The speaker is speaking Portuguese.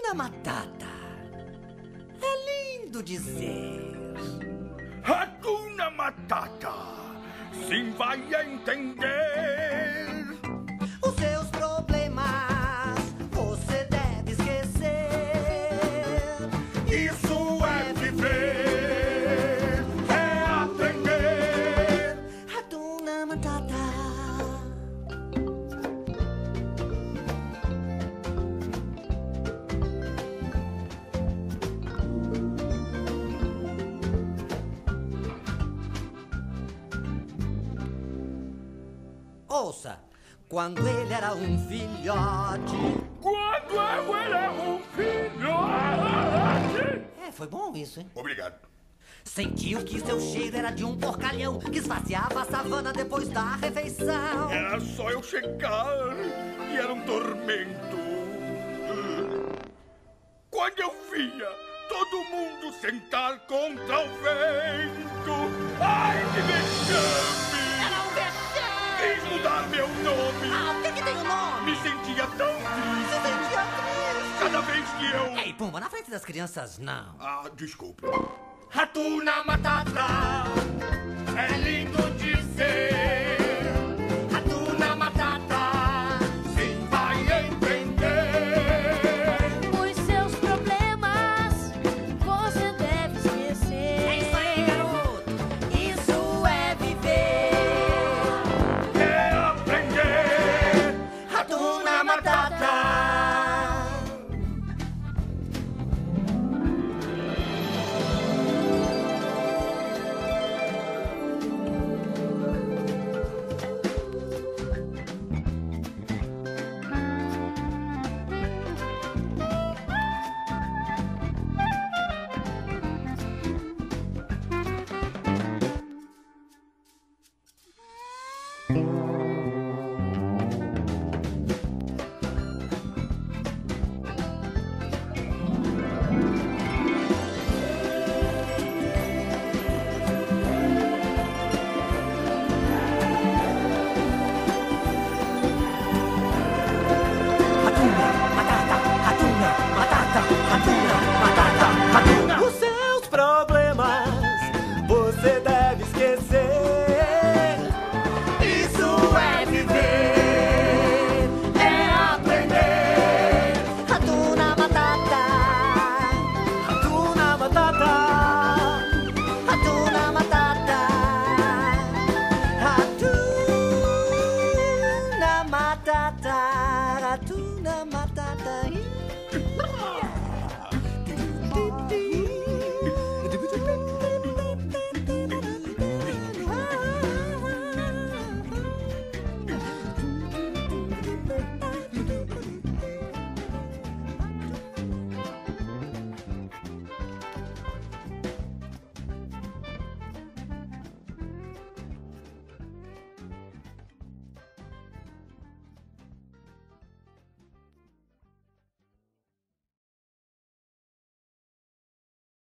Hakuna Matata. É lindo dizer. Hakuna Matata. Sim, vai entender. Os seus problemas você deve esquecer. Isso é viver, é aprender. Hakuna Matata. Ouça, quando ele era um filhote. Quando eu era um filhote. Foi bom isso, hein? Obrigado. Sentiu que seu cheiro era de um porcalhão que esvaziava a savana depois da refeição. Era só eu chegar e era um tormento. Quando eu via todo mundo sentar contra o vento. Ai, que vexame! Era um vexame! Quis mudar meu nome. Ah, o que tem o nome? Me sentia tão triste. Se sentia triste. Cada vez que eu... Ei, Pumba, na frente das crianças, não. Ah, desculpe. Hakuna Matata. É lindo dizer.